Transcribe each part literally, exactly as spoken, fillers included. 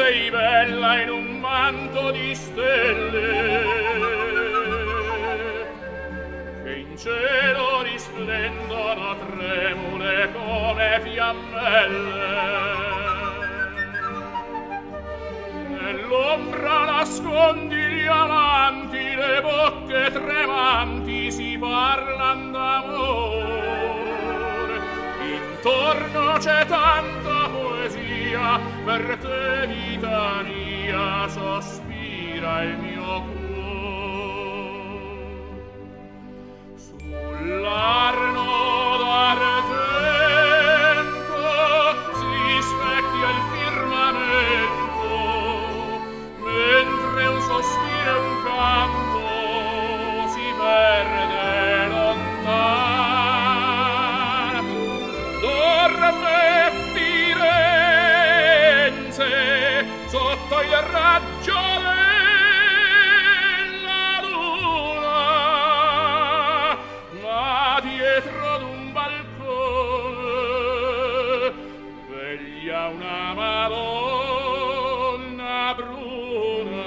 sei bella in un manto di stelle, che in cielo risplendono tremule come fiammelle. Nell'ombra nascondi gli amanti, le bocche tremanti si parlan d'amore. Intorno c'è tanta poesia, per te vita mia sospira il mio cuore. Sull'arno d'argento si specchia il firmamento, mentre un sospiro e un canto si perde lontano. Dorme Firenze sotto il raggio della luna, ma dietro d'un balcone veglia una Madonna bruna.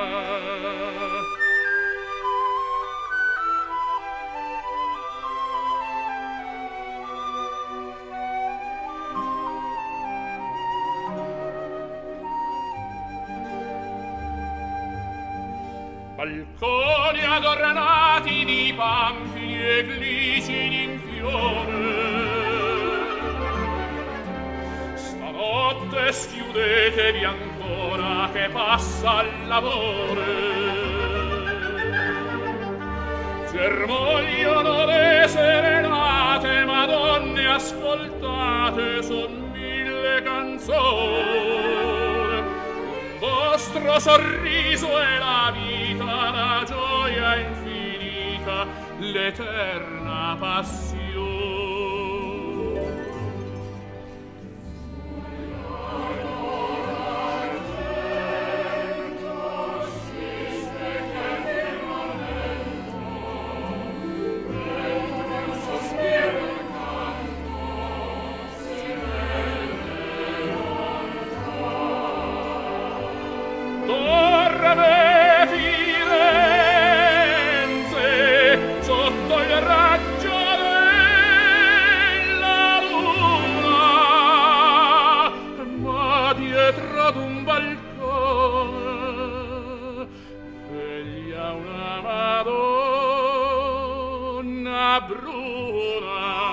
Balconi adornati di pampini e glicini in fiore, stanotte schiudetevi ancora che passa il lavoro. Germogliano le serenate, madonne ascoltate, son mille canzoni. Un vostro sorriso è la vita, la gioia infinita, l'eterna passione. Dorme Firenze sotto il raggio della luna, ma dietro d'un balcone veglia una Madonna bruna.